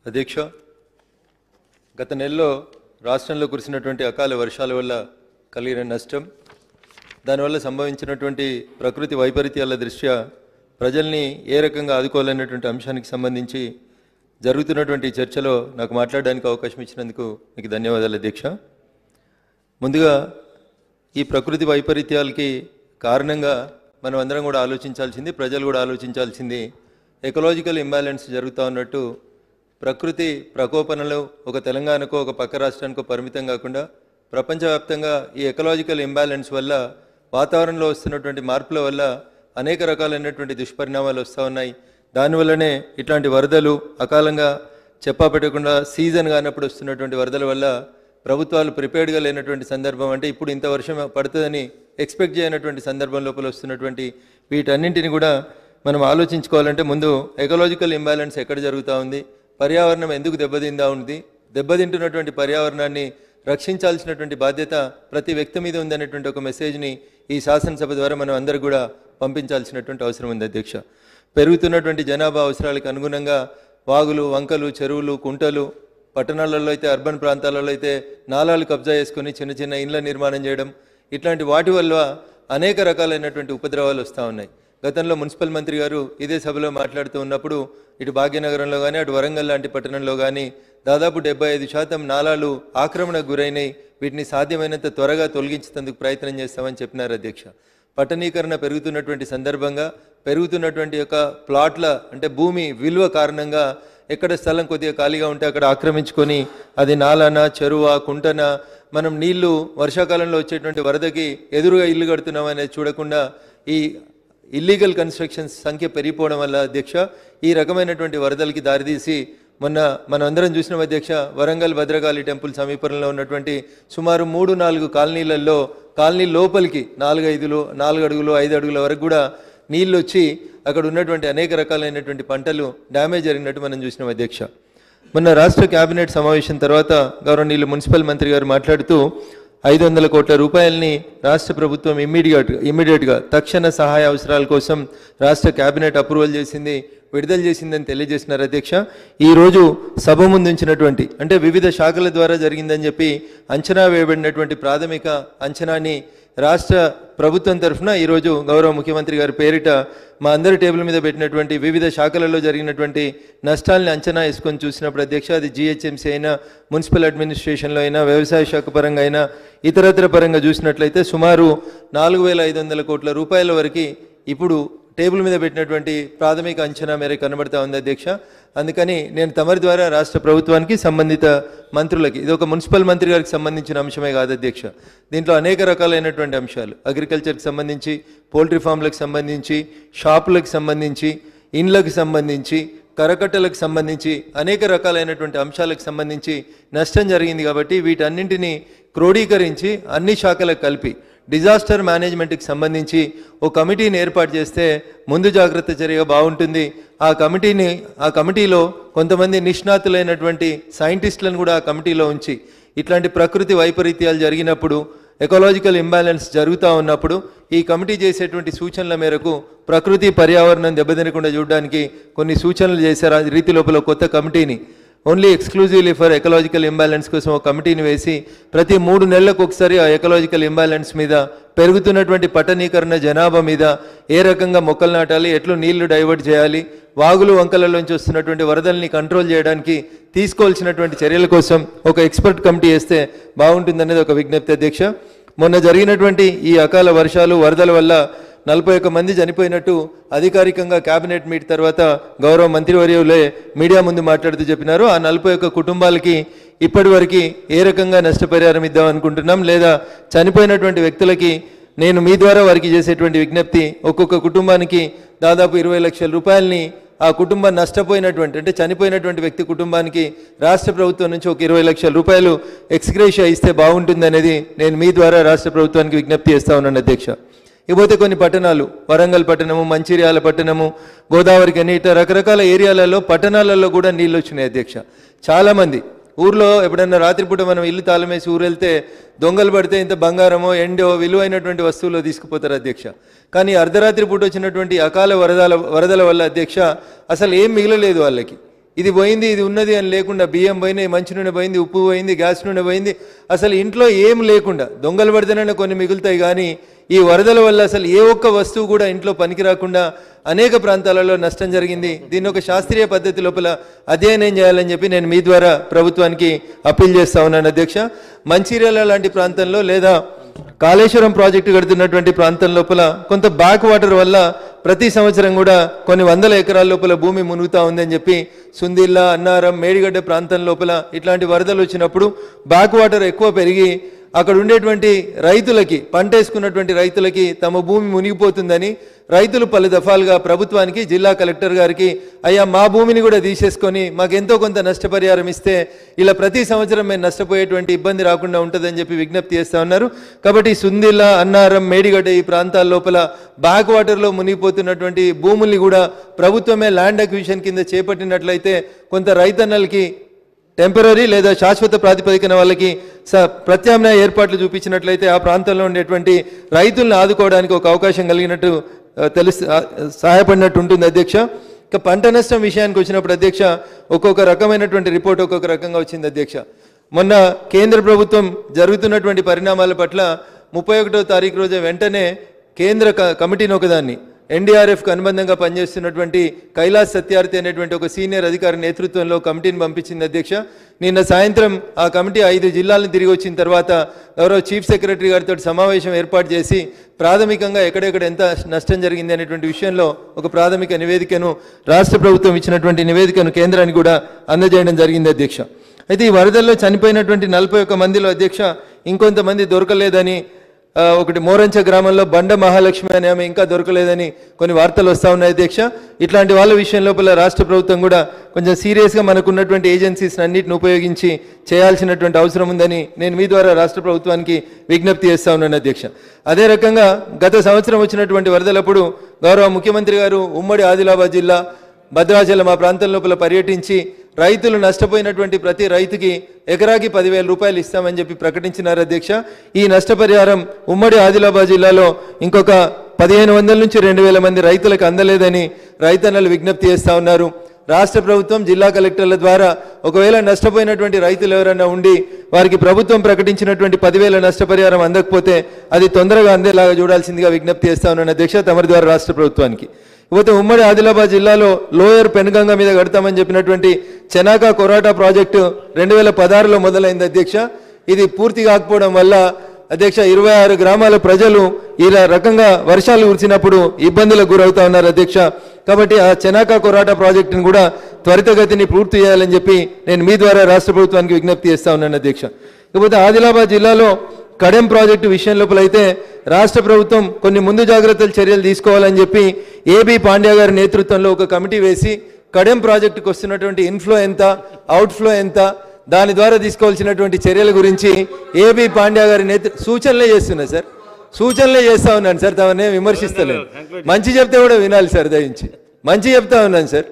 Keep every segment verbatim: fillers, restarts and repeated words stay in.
అధ్యక్ష, గత నెలలో రాష్ట్రంలో కురిసినటువంటి అకాల వర్షాల వల్ల కలిగిన నష్టం, దానివల్ల సంభవించినటువంటి ప్రకృతి వైపరీత్యాల దృష్ట్యా ప్రజల్ని ఏ రకంగా ఆదుకోవాలనేటువంటి అంశానికి సంబంధించి జరుగుతున్నటువంటి చర్చలో నాకు మాట్లాడడానికి అవకాశం ఇచ్చినందుకు మీకు ధన్యవాదాలు అధ్యక్ష. ముందుగా ఈ ప్రకృతి వైపరీత్యాలకి కారణంగా మనం అందరం కూడా ఆలోచించాల్సింది, ప్రజలు కూడా ఆలోచించాల్సింది, ఎకలాజికల్ ఇంబ్యాలెన్స్ జరుగుతూ ఉన్నట్టు ప్రకృతి ప్రకోపనలు ఒక తెలంగాణకో ఒక పక్క రాష్ట్రానికో పరిమితం కాకుండా ప్రపంచవ్యాప్తంగా ఈ ఎకలాజికల్ ఇంబ్యాలెన్స్ వల్ల వాతావరణంలో వస్తున్నటువంటి మార్పుల వల్ల అనేక రకాలైనటువంటి దుష్పరిణామాలు వస్తూ ఉన్నాయి. దానివల్లనే ఇట్లాంటి వరదలు అకాలంగా చెప్పా పెట్టకుండా సీజన్ కానప్పుడు వస్తున్నటువంటి వరదల వల్ల ప్రభుత్వాలు ప్రిపేర్డ్గా లేనటువంటి సందర్భం, అంటే ఇప్పుడు ఇంత వర్షం పడుతుందని ఎక్స్పెక్ట్ చేయనటువంటి సందర్భం లోపల వస్తున్నటువంటి వీటన్నింటిని కూడా మనం ఆలోచించుకోవాలంటే ముందు ఎకలాజికల్ ఇంబ్యాలెన్స్ ఎక్కడ జరుగుతూ ఉంది, పర్యావరణం ఎందుకు దెబ్బతిందా ఉంది, దెబ్బతింటున్నటువంటి పర్యావరణాన్ని రక్షించాల్సినటువంటి బాధ్యత ప్రతి వ్యక్తి మీద ఉందనేటువంటి ఒక మెసేజ్ని ఈ శాసనసభ ద్వారా మనం అందరూ కూడా పంపించాల్సినటువంటి అవసరం ఉంది అధ్యక్ష. పెరుగుతున్నటువంటి జనాభా అవసరాలకు అనుగుణంగా వాగులు, వంకలు, చెరువులు, కుంటలు, పట్టణాలలో అయితే అర్బన్ ప్రాంతాలలో అయితే నాలాలు కబ్జా చేసుకుని చిన్న చిన్న ఇండ్ల నిర్మాణం చేయడం, ఇట్లాంటి వాటి వల్ల అనేక రకాలైనటువంటి ఉపద్రవాలు వస్తూ ఉన్నాయి. గతంలో మున్సిపల్ మంత్రి గారు ఇదే సభలో మాట్లాడుతూ ఉన్నప్పుడు ఇటు భాగ్యనగరంలో కానీ అటు వరంగల్ లాంటి పట్టణంలో కానీ దాదాపు డెబ్బై ఐదు శాతం నాలాలు ఆక్రమణకు గురైనాయి, వీటిని సాధ్యమైనంత త్వరగా తొలగించేందుకు ప్రయత్నం చేస్తామని చెప్పినారు అధ్యక్ష. పట్టణీకరణ పెరుగుతున్నటువంటి సందర్భంగా పెరుగుతున్నటువంటి యొక్క ప్లాట్ల అంటే భూమి విలువ కారణంగా ఎక్కడ స్థలం కొద్దిగా ఖాళీగా ఉంటే అక్కడ ఆక్రమించుకొని అది నాలానా, చెరువా, కుంటనా, మనం నీళ్లు వర్షాకాలంలో వచ్చేటువంటి వరదకి ఎదురుగా ఇల్లు కడుతున్నాం అనేది చూడకుండా ఈ ఇల్లీగల్ కన్స్ట్రక్షన్స్ సంఖ్య పెరిగిపోవడం వల్ల అధ్యక్ష ఈ రకమైనటువంటి వరదలకి దారితీసి మొన్న మనం అందరం చూసిన అధ్యక్ష వరంగల్ భద్రకాళి టెంపుల్ సమీపంలో ఉన్నటువంటి సుమారు మూడు నాలుగు కాలనీలలో కాలనీ లోపలికి నాలుగు ఐదులు నాలుగు అడుగులు ఐదు అడుగుల వరకు కూడా నీళ్ళు వచ్చి అక్కడ ఉన్నటువంటి అనేక రకాలైనటువంటి పంటలు డ్యామేజ్ జరిగినట్టు మనం చూసినాం అధ్యక్ష. మొన్న రాష్ట్ర కేబినెట్ సమావేశం తర్వాత గౌరవనీయులు మున్సిపల్ మంత్రి గారు మాట్లాడుతూ ఐదు వందల కోట్ల రూపాయలని రాష్ట్ర ప్రభుత్వం ఇమ్మీడియట్ ఇమ్మీడియట్గా తక్షణ సహాయ అవసరాల కోసం రాష్ట్ర కేబినెట్ అప్రూవల్ చేసింది, విడుదల చేసిందని తెలియజేసినారు అధ్యక్ష. ఈరోజు సభ ముందు ఉంచినటువంటి అంటే వివిధ శాఖల ద్వారా జరిగిందని చెప్పి అంచనా వేయబడినటువంటి ప్రాథమిక అంచనాని రాష్ట్ర ప్రభుత్వం తరఫున ఈరోజు గౌరవ ముఖ్యమంత్రి గారి పేరిట మా అందరి టేబుల్ మీద పెట్టినటువంటి వివిధ శాఖలలో జరిగినటువంటి నష్టాలని అంచనా వేసుకొని చూసినప్పుడు అధ్యక్ష అది జిహెచ్ఎంసీ అయినా, మున్సిపల్ అడ్మినిస్ట్రేషన్లో అయినా, వ్యవసాయ శాఖ పరంగా అయినా, ఇతరత్ర పరంగా చూసినట్లయితే సుమారు నాలుగు వేల ఐదు వందల కోట్ల రూపాయల వరకు ఇప్పుడు టేబుల్ మీద పెట్టినటువంటి ప్రాథమిక అంచనా మేరకు కనబడతా ఉంది అధ్యక్ష. అందుకని నేను తమరి ద్వారా రాష్ట్ర ప్రభుత్వానికి సంబంధిత మంత్రులకి, ఇది ఒక మున్సిపల్ మంత్రి గారికి సంబంధించిన అంశమే కాదు అధ్యక్ష, దీంట్లో అనేక రకాలైనటువంటి అంశాలు అగ్రికల్చర్కి సంబంధించి, పౌల్ట్రీ ఫామ్లకు సంబంధించి, షాపులకు సంబంధించి, ఇండ్లకు సంబంధించి, కరకట్టలకు సంబంధించి అనేక రకాలైనటువంటి అంశాలకు సంబంధించి నష్టం జరిగింది. కాబట్టి వీటన్నింటినీ క్రోడీకరించి అన్ని శాఖలకు కలిపి డిజాస్టర్ మేనేజ్మెంట్కి సంబంధించి ఓ కమిటీని ఏర్పాటు చేస్తే ముందు జాగ్రత్త చర్యగా బాగుంటుంది. ఆ కమిటీని ఆ కమిటీలో కొంతమంది నిష్ణాతులైనటువంటి సైంటిస్టులను కూడా ఆ కమిటీలో ఉంచి ఇట్లాంటి ప్రకృతి వైపరీత్యాలు జరిగినప్పుడు, ఎకలాజికల్ ఇంబ్యాలెన్స్ జరుగుతూ ఉన్నప్పుడు ఈ కమిటీ చేసేటువంటి సూచనల మేరకు ప్రకృతి పర్యావరణం దెబ్బతినకుండా చూడడానికి కొన్ని సూచనలు చేశారు. ఆ రీతి లోపల కొత్త కమిటీని only exclusively for ecological imbalance కోసం ఒక కమిటీని వేసి ప్రతి మూడు నెలలకు ఒకసారి ఆ ఎకలాజికల్ ఇంబ్యాలెన్స్ మీద, పెరుగుతున్నటువంటి పట్టణీకరణ జనాభా మీద ఏ రకంగా మొక్కలు నాటాలి, ఎట్లు నీళ్లు డైవర్ట్ చేయాలి, వాగులు వంకలలోంచి వస్తున్నటువంటి వరదల్ని కంట్రోల్ చేయడానికి తీసుకోవాల్సినటువంటి చర్యల కోసం ఒక ఎక్స్పర్ట్ కమిటీ వేస్తే బాగుంటుందనేది ఒక విజ్ఞప్తి అధ్యక్ష. మొన్న జరిగినటువంటి ఈ అకాల వర్షాలు వరదల వల్ల నలభై ఒక్క మంది చనిపోయినట్టు అధికారికంగా కేబినెట్ మీట్ తర్వాత గౌరవ మంత్రివర్యులే మీడియా ముందు మాట్లాడుతూ చెప్పినారు. ఆ నలభై ఒక్క కుటుంబాలకి ఇప్పటి వరకు ఏ రకంగా నష్టపరిహారం ఇద్దాం అనుకుంటున్నాం, లేదా చనిపోయినటువంటి వ్యక్తులకి నేను మీ ద్వారా వారికి చేసేటువంటి విజ్ఞప్తి, ఒక్కొక్క కుటుంబానికి దాదాపు ఇరవై లక్షల రూపాయలని ఆ కుటుంబం నష్టపోయినటువంటి అంటే చనిపోయినటువంటి వ్యక్తి కుటుంబానికి రాష్ట్ర ప్రభుత్వం నుంచి ఒక ఇరవై లక్షల రూపాయలు ఎక్స్గ్రేషియా ఇస్తే బాగుంటుంది అనేది నేను మీ ద్వారా రాష్ట్ర ప్రభుత్వానికి విజ్ఞప్తి చేస్తా ఉన్నాను అధ్యక్ష. ఇకపోతే కొన్ని పట్టణాలు, వరంగల్ పట్టణము, మంచిర్యాల పట్టణము, గోదావరి కని ఇట్లా రకరకాల ఏరియాలలో పట్టణాలలో కూడా నీళ్ళు వచ్చినాయి అధ్యక్ష. చాలామంది ఊర్లో ఎప్పుడన్నా రాత్రిపూట మనం ఇల్లు తాళమేసి ఊరు వెళ్తే దొంగలు పడితే ఇంత బంగారమో ఎండో విలువైనటువంటి వస్తువులు తీసుకుపోతారు అధ్యక్ష. కానీ అర్ధరాత్రి పూట వచ్చినటువంటి అకాల వరదల వరదల వల్ల అధ్యక్ష అసలు ఏం మిగలలేదు వాళ్ళకి. ఇది పోయింది ఇది ఉన్నది అని లేకుండా బియ్యం పోయినాయి, మంచి నూనె పోయింది, ఉప్పు పోయింది, గ్యాస్ నూనె పోయింది, అసలు ఇంట్లో ఏం లేకుండా దొంగలు పడితేనే కొన్ని మిగులుతాయి. కానీ ఈ వరదల వల్ల అసలు ఏ ఒక్క వస్తువు కూడా ఇంట్లో పనికి రాకుండా అనేక ప్రాంతాలలో నష్టం జరిగింది. దీన్ని ఒక శాస్త్రీయ పద్ధతి లోపల అధ్యయనం చేయాలని చెప్పి నేను మీ ద్వారా ప్రభుత్వానికి అప్పీల్ చేస్తా ఉన్నాను అధ్యక్ష. మంచిర్యాల లాంటి ప్రాంతంలో లేదా కాళేశ్వరం ప్రాజెక్టు కడుతున్నటువంటి ప్రాంతం లోపల కొంత బ్యాక్ వాటర్ వల్ల ప్రతి సంవత్సరం కూడా కొన్ని వందల ఎకరాల లోపల భూమి మునుగుతా ఉందని చెప్పి సుందిల్లా, అన్నారం, మేడిగడ్డ ప్రాంతం లోపల ఇట్లాంటి వరదలు వచ్చినప్పుడు బ్యాక్ వాటర్ ఎక్కువ పెరిగి అక్కడ ఉండేటువంటి రైతులకి, పంట వేసుకున్నటువంటి రైతులకి తమ భూమి మునిగిపోతుందని రైతులు పలు దఫాలుగా ప్రభుత్వానికి, జిల్లా కలెక్టర్ గారికి అయ్యా మా భూమిని కూడా తీసేసుకొని మాకు ఎంతో కొంత నష్టపరిహారం ఇస్తే ఇలా ప్రతి సంవత్సరం మేము నష్టపోయేటువంటి ఇబ్బంది రాకుండా ఉంటుందని చెప్పి విజ్ఞప్తి చేస్తూ ఉన్నారు. కాబట్టి సుందిల్ల, అన్నారం, మేడిగడ్డ ఈ ప్రాంతాల లోపల బ్యాక్ వాటర్లో మునిగిపోతున్నటువంటి భూముల్ని కూడా ప్రభుత్వమే ల్యాండ్ అక్విజిషన్ కింద చేపట్టినట్లయితే కొంత రైతన్నలకి టెంపరీ లేదా శాశ్వత ప్రాతిపదికన వాళ్ళకి స ప్రత్యామ్నాయ ఏర్పాట్లు చూపించినట్లయితే ఆ ప్రాంతంలో ఉండేటువంటి రైతులను ఆదుకోవడానికి ఒక అవకాశం కలిగినట్టు తెలుసు, సహాయపడినట్టు ఉంటుంది అధ్యక్ష. ఇక పంట నష్టం విషయానికి వచ్చినప్పుడు అధ్యక్ష ఒక్కొక్క రకమైనటువంటి రిపోర్ట్ ఒక్కొక్క రకంగా వచ్చింది అధ్యక్ష. మొన్న కేంద్ర ప్రభుత్వం జరుగుతున్నటువంటి పరిణామాల పట్ల ముప్పై ఒకటో తారీఖు రోజు వెంటనే కేంద్ర కమిటీని ఒకదాన్ని ఎన్డీఆర్ఎఫ్కి అనుబంధంగా పనిచేస్తున్నటువంటి కైలాస్ సత్యార్థి అనేటువంటి ఒక సీనియర్ అధికారి నేతృత్వంలో కమిటీని పంపించింది అధ్యక్ష. నిన్న సాయంత్రం ఆ కమిటీ ఐదు జిల్లాలను తిరిగి వచ్చిన తర్వాత గౌరవ చీఫ్ సెక్రటరీ గారితో సమావేశం ఏర్పాటు చేసి ప్రాథమికంగా ఎక్కడెక్కడ ఎంత నష్టం జరిగింది అనేటువంటి విషయంలో ఒక ప్రాథమిక నివేదికను రాష్ట్ర ప్రభుత్వం ఇచ్చినటువంటి నివేదికను కేంద్రానికి కూడా అందజేయడం జరిగింది అధ్యక్ష. అయితే ఈ వరదల్లో చనిపోయినటువంటి నలభై ఒక్క మందిలో అధ్యక్ష ఇంకొంతమంది దొరకలేదని, ఒకటి మోరంచ గ్రామంలో బండ మహాలక్ష్మి అనే ఆమె ఇంకా దొరకలేదని కొన్ని వార్తలు వస్తూ ఉన్నాయి అధ్యక్ష. ఇట్లాంటి వాళ్ళ విషయం లోపల రాష్ట్ర ప్రభుత్వం కూడా కొంచెం సీరియస్గా మనకు ఉన్నటువంటి ఏజెన్సీస్ అన్నిటిని ఉపయోగించి చేయాల్సినటువంటి అవసరం ఉందని నేను మీ ద్వారా రాష్ట్ర ప్రభుత్వానికి విజ్ఞప్తి చేస్తూ ఉన్నాను అధ్యక్ష. అదే రకంగా గత సంవత్సరం వచ్చినటువంటి వరదలప్పుడు గౌరవ ముఖ్యమంత్రి గారు ఉమ్మడి ఆదిలాబాద్ జిల్లా భద్రాచలం ఆ ప్రాంతం లోపల పర్యటించి రైతులు నష్టపోయినటువంటి ప్రతి రైతుకి ఎకరాకి పదివేల రూపాయలు ఇస్తామని చెప్పి ప్రకటించినారు అధ్యక్ష. ఈ నష్టపరిహారం ఉమ్మడి ఆదిలాబాద్ జిల్లాలో ఇంకొక పదిహేను వందల నుంచి రెండు వేల మంది రైతులకు అందలేదని రైతన్నలు విజ్ఞప్తి చేస్తూ ఉన్నారు. రాష్ట్ర ప్రభుత్వం, జిల్లా కలెక్టర్ల ద్వారా ఒకవేళ నష్టపోయినటువంటి రైతులు ఎవరైనా ఉండి వారికి ప్రభుత్వం ప్రకటించినటువంటి పదివేల నష్టపరిహారం అందకపోతే అది తొందరగా అందేలాగా చూడాల్సిందిగా విజ్ఞప్తి చేస్తా ఉన్నాను అధ్యక్ష తమరి ద్వారా రాష్ట్ర ప్రభుత్వానికి. ఇకపోతే ఉమ్మడి ఆదిలాబాద్ జిల్లాలో లోయర్ పెనుగంగ మీద కడతామని చెప్పినటువంటి చెనాకా కొరాటా ప్రాజెక్టు రెండు వేల పదహారులో మొదలైంది అధ్యక్ష. ఇది పూర్తి కాకపోవడం వల్ల అధ్యక్ష ఇరవై ఆరు గ్రామాల ప్రజలు ఇలా రకంగా వర్షాలు కురిసినప్పుడు ఇబ్బందులకు గురవుతా ఉన్నారు అధ్యక్ష. కాబట్టి ఆ చెనాకా కొరాటా ప్రాజెక్టును కూడా త్వరితగతిని పూర్తి చేయాలని చెప్పి నేను మీ ద్వారా రాష్ట్ర ప్రభుత్వానికి విజ్ఞప్తి చేస్తా ఉన్నాను అధ్యక్ష. ఇకపోతే ఆదిలాబాద్ జిల్లాలో కడెం ప్రాజెక్టు విషయం లోపల అయితే రాష్ట్ర ప్రభుత్వం కొన్ని ముందు జాగ్రత్తలు చర్యలు తీసుకోవాలని చెప్పి ఏబి పాండ్యా గారి నేతృత్వంలో ఒక కమిటీ వేసి కడెం ప్రాజెక్టుకు వస్తున్నటువంటి ఇన్ఫ్లో ఎంత, అవుట్ఫ్లో ఎంత, దాని ద్వారా తీసుకోవాల్సినటువంటి చర్యల గురించి ఏబి పాండ్యా గారి నేతృ సూచనలే చేస్తున్నారు సార్. సూచనలే చేస్తా ఉన్నాను సార్, తమనే విమర్శిస్తలేదు. మంచి చెప్తే కూడా వినాలి సార్, దయించి మంచి చెప్తా ఉన్నాను సార్.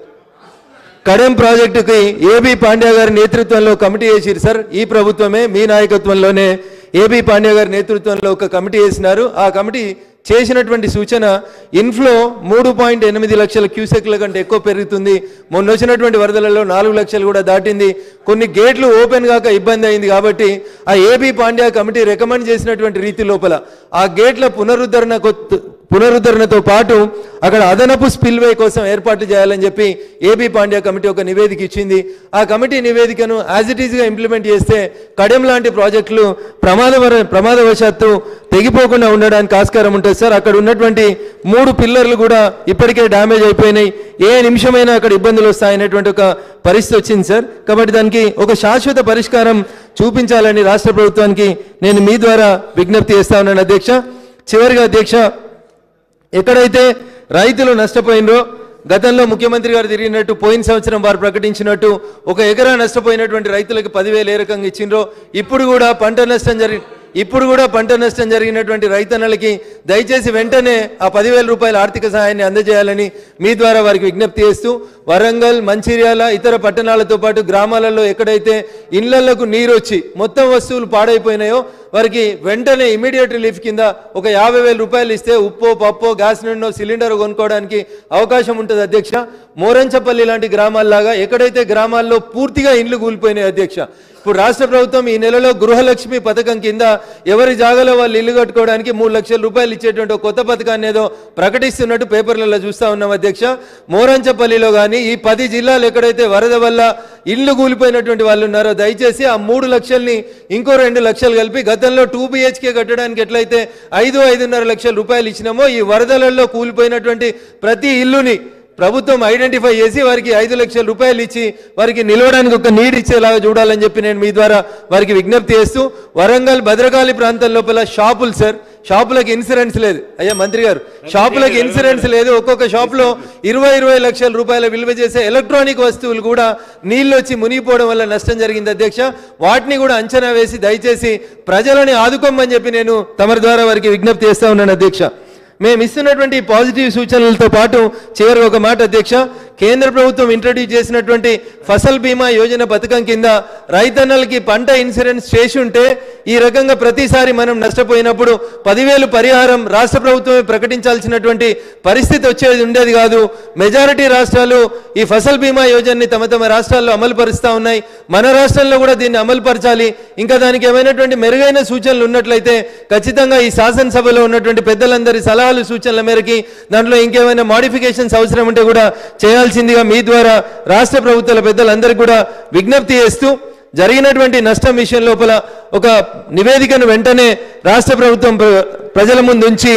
కడెం ప్రాజెక్టుకి ఏబి పాండ్యా గారి నేతృత్వంలో కమిటీ వేసిరు సార్. ఈ ప్రభుత్వమే మీ నాయకత్వంలోనే ఏబి పాండ్యా గారి నేతృత్వంలో ఒక కమిటీ వేసినారు. ఆ కమిటీ చేసినటువంటి సూచన ఇన్ఫ్లో మూడు పాయింట్ ఎనిమిది లక్షల క్యూసెక్ల కంటే ఎక్కువ పెరుగుతుంది. మొన్న వచ్చినటువంటి వరదలలో నాలుగు లక్షలు కూడా దాటింది. కొన్ని గేట్లు ఓపెన్ కాక ఇబ్బంది అయింది. కాబట్టి ఆ ఏబి పాండ్యా కమిటీ రికమెండ్ చేసినటువంటి రీతి లోపల ఆ గేట్ల పునరుద్ధరణ పునరుద్ధరణతో పాటు అక్కడ అదనపు స్పిల్వే కోసం ఏర్పాట్లు చేయాలని చెప్పి ఏబి పాండ్యా కమిటీ ఒక నివేదిక ఇచ్చింది. ఆ కమిటీ నివేదికను యాజ్ ఇట్ ఈస్గా ఇంప్లిమెంట్ చేస్తే కడెం లాంటి ప్రాజెక్టులు ప్రమాదవర ప్రమాదవశాత్తు తెగిపోకుండా ఉండడానికి ఆస్కారం ఉంటుంది సార్. అక్కడ ఉన్నటువంటి మూడు పిల్లర్లు కూడా ఇప్పటికే డ్యామేజ్ అయిపోయినాయి. ఏ నిమిషమైనా అక్కడ ఇబ్బందులు వస్తాయనేటువంటి ఒక పరిస్థితి వచ్చింది సార్. కాబట్టి దానికి ఒక శాశ్వత పరిష్కారం చూపించాలని రాష్ట్ర ప్రభుత్వానికి నేను మీ ద్వారా విజ్ఞప్తి చేస్తా ఉన్నాను అధ్యక్ష. చివరిగా అధ్యక్ష, ఎక్కడైతే రైతులు నష్టపోయినరో గతంలో ముఖ్యమంత్రి గారు తిరిగినట్టు పోయిన సంవత్సరం వారు ప్రకటించినట్టు ఒక ఎకరా నష్టపోయినటువంటి రైతులకు పదివేలు ఏ రకంగా ఇచ్చిండ్రో ఇప్పుడు కూడా పంట నష్టం జరిగి ఇప్పుడు కూడా పంట నష్టం జరిగినటువంటి రైతన్నలకి దయచేసి వెంటనే ఆ పదివేల రూపాయల ఆర్థిక సహాయాన్ని అందజేయాలని మీ ద్వారా వారికి విజ్ఞప్తి చేస్తూ వరంగల్, మంచిర్యాల, ఇతర పట్టణాలతో పాటు గ్రామాలలో ఎక్కడైతే ఇళ్లకు నీరు వచ్చి మొత్తం వస్తువులు పాడైపోయినాయో వారికి వెంటనే ఇమీడియట్ రిలీఫ్ కింద ఒక యాభై వేల రూపాయలు ఇస్తే ఉప్పో, పప్పో, గ్యాస్ నుండో సిలిండర్ కొనుక్కోవడానికి అవకాశం ఉంటుంది అధ్యక్ష. మోరంచపల్లి లాంటి గ్రామాల్లాగా ఎక్కడైతే గ్రామాల్లో పూర్తిగా ఇండ్లు కూలిపోయినాయి అధ్యక్ష, ఇప్పుడు రాష్ట్ర ప్రభుత్వం ఈ నెలలో గృహలక్ష్మి పథకం కింద ఎవరి జాగాలో వాళ్ళు ఇల్లు కట్టుకోవడానికి మూడు లక్షల రూపాయలు ఇచ్చేటువంటి ఒక కొత్త పథకాన్ని ఏదో ప్రకటిస్తున్నట్టు పేపర్లలో చూస్తూ ఉన్నాం అధ్యక్ష. మోరంచపల్లిలో కానీ ఈ పది జిల్లాలు ఎక్కడైతే వరద వల్ల ఇల్లు కూలిపోయినటువంటి వాళ్ళు ఉన్నారో దయచేసి ఆ మూడు లక్షల్ని ఇంకో రెండు లక్షలు కలిపి గతంలో టూ బిహెచ్కే కట్టడానికి ఎట్లయితే ఐదు ఐదున్నర లక్షల రూపాయలు ఇచ్చినామో ఈ వరదలలో కూలిపోయినటువంటి ప్రతి ఇల్లుని ప్రభుత్వం ఐడెంటిఫై చేసి వారికి ఐదు లక్షల రూపాయలు ఇచ్చి వారికి నిలవడానికి ఒక నీడ్ ఇచ్చేలాగా చూడాలని చెప్పి నేను మీ ద్వారా వారికి విజ్ఞప్తి చేస్తూ వరంగల్ భద్రకాళి ప్రాంతం లోపల షాపులు సార్, షాపులకు ఇన్సూరెన్స్ లేదు. అయ్యా మంత్రి గారు, షాపులకు ఇన్సూరెన్స్ లేదు. ఒక్కొక్క షాపులో ఇరవై ఇరవై లక్షల రూపాయల విలువ చేసే ఎలక్ట్రానిక్ వస్తువులు కూడా నీళ్ళు వచ్చి మునిగిపోవడం వల్ల నష్టం జరిగింది అధ్యక్ష. వాటిని కూడా అంచనా వేసి దయచేసి ప్రజలని ఆదుకోమని చెప్పి నేను తమరి ద్వారా వారికి విజ్ఞప్తి చేస్తా ఉన్నాను అధ్యక్ష. మేము ఇస్తున్నటువంటి పాజిటివ్ సూచనలతో పాటు చివరి ఒక మాట అధ్యక్ష, కేంద్ర ప్రభుత్వం ఇంట్రడ్యూస్ చేసినటువంటి ఫసల్ బీమా యోజన పథకం కింద రైతన్నలకి పంట ఇన్సూరెన్స్ చేసి ఉంటే ఈ రకంగా ప్రతిసారి మనం నష్టపోయినప్పుడు పదివేలు పరిహారం రాష్ట్ర ప్రభుత్వమే ప్రకటించాల్సినటువంటి పరిస్థితి వచ్చేది ఉండేది కాదు. మెజారిటీ రాష్ట్రాలు ఈ ఫసల్ బీమా యోజనని తమ తమ రాష్ట్రాల్లో అమలు పరుస్తూ ఉన్నాయి. మన రాష్ట్రంలో కూడా దీన్ని అమలు పరచాలి. ఇంకా దానికి ఏమైనటువంటి మెరుగైన సూచనలు ఉన్నట్లయితే ఖచ్చితంగా ఈ శాసనసభలో ఉన్నటువంటి పెద్దలందరి సలహాలు సూచనల మేరకి దాంట్లో ఇంకేమైనా మాడిఫికేషన్స్ అవసరం ఉంటే కూడా చేయాల్సిందిగా మీ ద్వారా రాష్ట్ర ప్రభుత్వాల పెద్దలందరికీ కూడా విజ్ఞప్తి చేస్తూ జరిగినటువంటి నష్టం విషయం లోపల ఒక నివేదికను వెంటనే రాష్ట్ర ప్రభుత్వం ప్రజల ముందు ఉంచి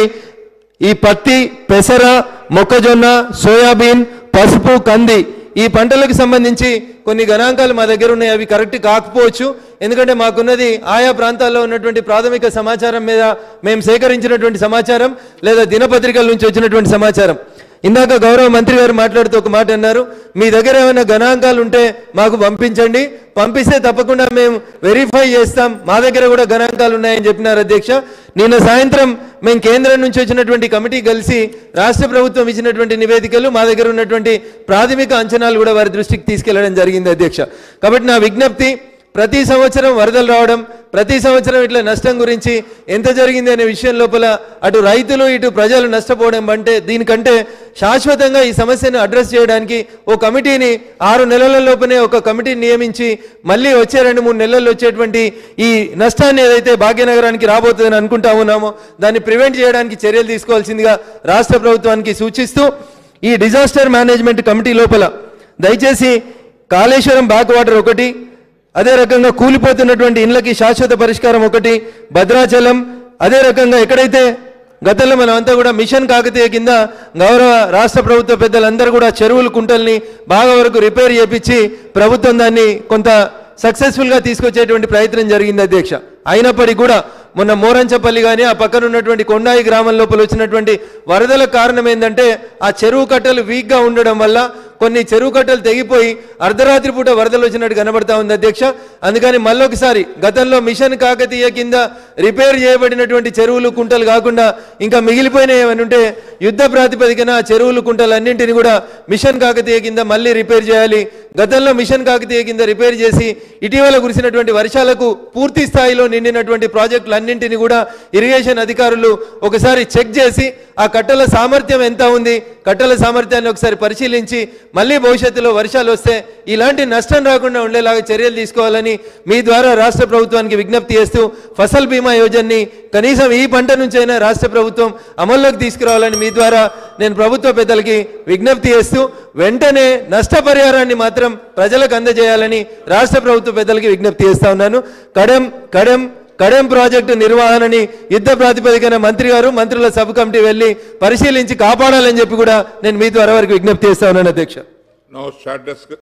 ఈ పత్తి, పెసర, మొక్కజొన్న, సోయాబీన్, పసుపు, కంది ఈ పంటలకు సంబంధించి కొన్ని గణాంకాలు మా దగ్గర ఉన్నాయి. అవి కరెక్ట్ కాకపోవచ్చు, ఎందుకంటే మాకున్నది ఆయా ప్రాంతాల్లో ఉన్నటువంటి ప్రాథమిక సమాచారం మీద మేము సేకరించినటువంటి సమాచారం లేదా దినపత్రికల నుంచి వచ్చినటువంటి సమాచారం. ఇందాక గౌరవ మంత్రి గారు మాట్లాడుతూ ఒక మాట అన్నారు, మీ దగ్గర ఏమైనా గణాంకాలు ఉంటే మాకు పంపించండి, పంపిస్తే తప్పకుండా మేము వెరిఫై చేస్తాం, మా దగ్గర కూడా గణాంకాలు ఉన్నాయని చెప్పినారు అధ్యక్ష. నిన్న సాయంత్రం మేము కేంద్రం నుంచి వచ్చినటువంటి కమిటీ కలిసి రాష్ట్ర ప్రభుత్వం ఇచ్చినటువంటి నివేదికలు మా దగ్గర ఉన్నటువంటి ప్రాథమిక అంచనాలు కూడా వారి దృష్టికి తీసుకెళ్లడం జరిగింది అధ్యక్ష. కాబట్టి నా విజ్ఞప్తి, ప్రతి సంవత్సరం వరదలు రావడం, ప్రతి సంవత్సరం ఇట్లా నష్టం గురించి ఎంత జరిగింది అనే విషయం లోపల అటు రైతులు ఇటు ప్రజలు నష్టపోవడం అంటే దీనికంటే శాశ్వతంగా ఈ సమస్యను అడ్రస్ చేయడానికి ఓ కమిటీని ఆరు నెలల లోపనే ఒక కమిటీని నియమించి మళ్ళీ వచ్చే రెండు మూడు నెలల్లో వచ్చేటువంటి ఈ నష్టాన్ని ఏదైతే భాగ్యనగరానికి రాబోతుందని అనుకుంటా ఉన్నామో దాన్ని ప్రివెంట్ చేయడానికి చర్యలు తీసుకోవాల్సిందిగా రాష్ట్ర ప్రభుత్వానికి సూచిస్తూ ఈ డిజాస్టర్ మేనేజ్మెంట్ కమిటీ లోపల దయచేసి కాళేశ్వరం బ్యాక్ వాటర్ ఒకటి, అదే రకంగా కూలిపోతున్నటువంటి ఇండ్లకి శాశ్వత పరిష్కారం ఒకటి, భద్రాచలం, అదే రకంగా ఎక్కడైతే గతంలో మనం అంతా కూడా మిషన్ కాకతీయ కింద గౌరవ రాష్ట్ర ప్రభుత్వ పెద్దలందరూ కూడా చెరువులు, కుంటల్ని బాగా వరకు రిపేర్ చేపించి ప్రభుత్వం దాన్ని కొంత సక్సెస్ఫుల్గా తీసుకొచ్చేటువంటి ప్రయత్నం జరిగింది అధ్యక్ష. అయినప్పటికీ కూడా మొన్న మోరంచపల్లి కానీ ఆ పక్కన ఉన్నటువంటి కొండాయి గ్రామం లోపల వచ్చినటువంటి వరదల కారణం ఏంటంటే ఆ చెరువు కట్టలు వీక్గా ఉండడం వల్ల కొన్ని చెరువు కట్టలు తెగిపోయి అర్ధరాత్రి పూట వరదలు వచ్చినట్టు కనబడతా ఉంది అధ్యక్ష. అందుకని మళ్ళొకసారి గతంలో మిషన్ కాకతీయ కింద రిపేర్ చేయబడినటువంటి చెరువులు, కుంటలు కాకుండా ఇంకా మిగిలిపోయినవి ఏమని ఉంటే యుద్ధ ప్రాతిపదికన చెరువులు, కుంటలు అన్నింటినీ కూడా మిషన్ కాకతీయ కింద మళ్ళీ రిపేర్ చేయాలి. గతంలో మిషన్ కాకతీయ కింద రిపేర్ చేసి ఇటీవల కురిసినటువంటి వర్షాలకు పూర్తి స్థాయిలో నిండినటువంటి ప్రాజెక్టులు అన్నింటినీ కూడా ఇరిగేషన్ అధికారులు ఒకసారి చెక్ చేసి ఆ కట్టల సామర్థ్యం ఎంత ఉంది, కట్టల సామర్థ్యాన్ని ఒకసారి పరిశీలించి మళ్ళీ భవిష్యత్తులో వర్షాలు వస్తే ఇలాంటి నష్టం రాకుండా ఉండేలాగా చర్యలు తీసుకోవాలని మీ ద్వారా రాష్ట్ర ప్రభుత్వానికి విజ్ఞప్తి చేస్తూ ఫసల్ బీమా యోజనని కనీసం ఈ పంట నుంచైనా రాష్ట్ర ప్రభుత్వం అమల్లోకి తీసుకురావాలని మీ ద్వారా నేను ప్రభుత్వ పెద్దలకి విజ్ఞప్తి చేస్తూ వెంటనే నష్టపరిహారాన్ని మాత్రం ప్రజలకు అందజేయాలని రాష్ట్ర ప్రభుత్వ పెద్దలకి విజ్ఞప్తి చేస్తా ఉన్నాను. కడెం కడెం కడెం ప్రాజెక్టు నిర్వహణని యుద్ధ ప్రాతిపదికన మంత్రి గారు, మంత్రుల సబ్ కమిటీ వెళ్ళి పరిశీలించి కాపాడాలని చెప్పి కూడా నేను మీ ద్వారా వారికి విజ్ఞప్తి చేస్తా ఉన్నాను అధ్యక్ష.